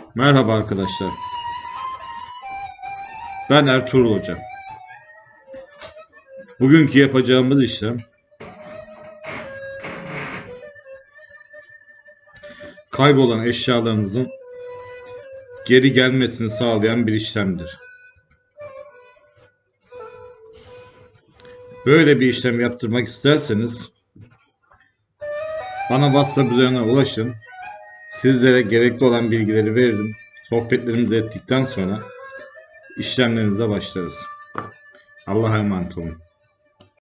Merhaba arkadaşlar. Ben Ertuğrul Hoca. Bugünkü yapacağımız işlem kaybolan eşyalarınızın geri gelmesini sağlayan bir işlemdir. Böyle bir işlem yaptırmak isterseniz bana WhatsApp üzerinden ulaşın. Sizlere gerekli olan bilgileri veririm. Sohbetlerimizi ettikten sonra işlemlerinize başlarız. Allah'a emanet olun.